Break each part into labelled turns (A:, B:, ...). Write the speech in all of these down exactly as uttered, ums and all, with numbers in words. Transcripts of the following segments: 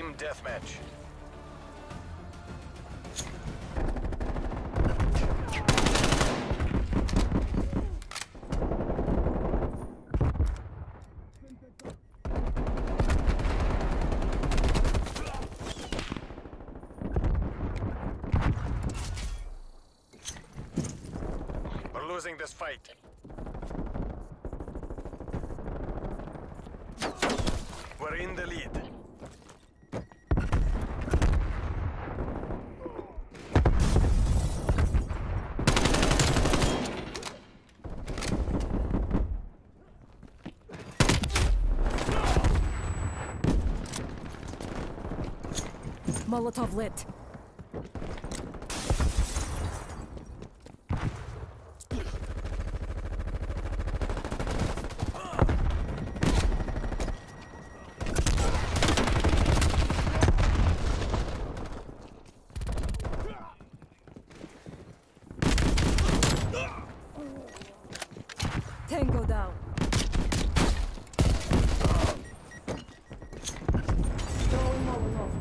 A: Team deathmatch. We're losing this fight. We're in the lead.
B: Molotov lit. Tango down. Throwing Molotov.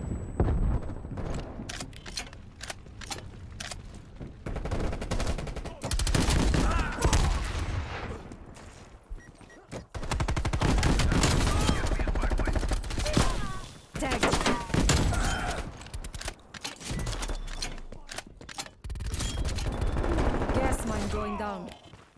B: Tagged. Gas mine going down.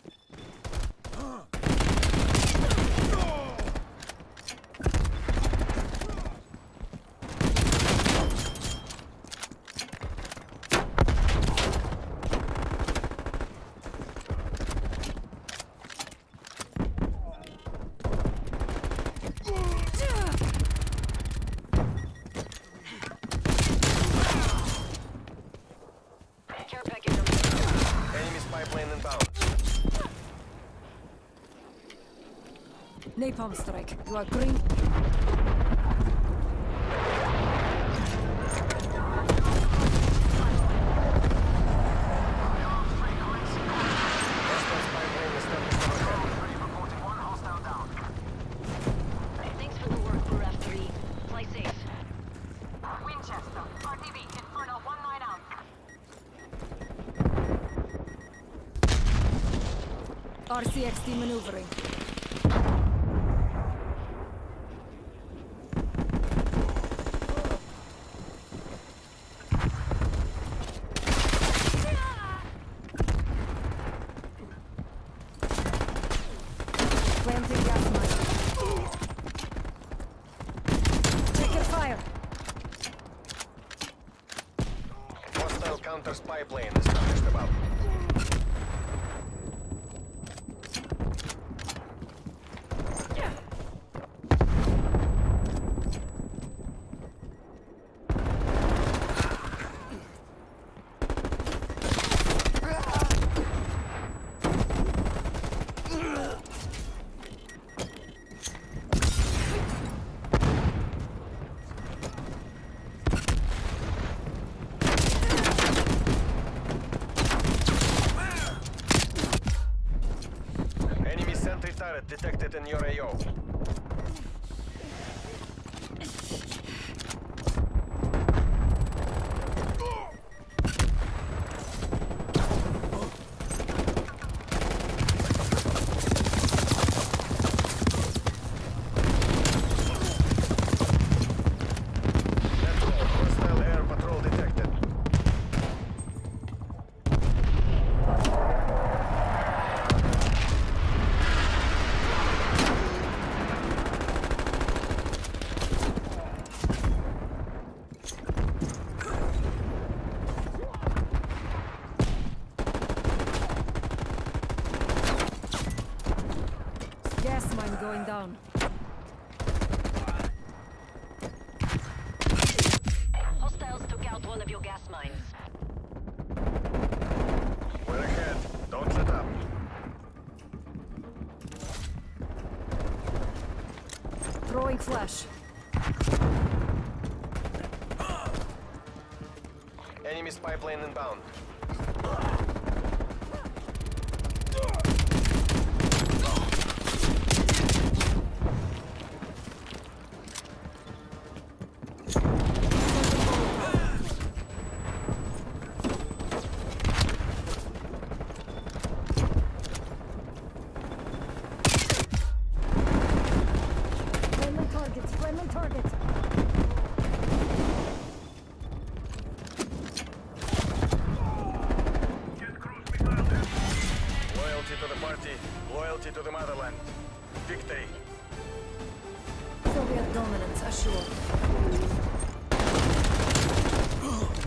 C: Care package on the
A: Enemy spy plane inbound.
B: Napalm strike. You are green.
A: Hostile spy plane is standing overhead.
D: Reporting one hostile down.
C: Thanks for the work, for F three. Play safe.
D: Winchester, R T B, Inferno one nine out.
B: R C X T maneuvering. Planting gas mine. Taking fire.
A: Hostile counter spy plane established above. Enemy sentry turret detected in your A O. Hostile air patrol detected.
B: Gas mine going down.
C: Hostiles took out one of your gas mines.
A: We're ahead. Don't let up.
B: Throwing flash.
A: Enemy spy plane inbound. Loyalty to the party, loyalty to the motherland. Victory.
B: Soviet dominance assured.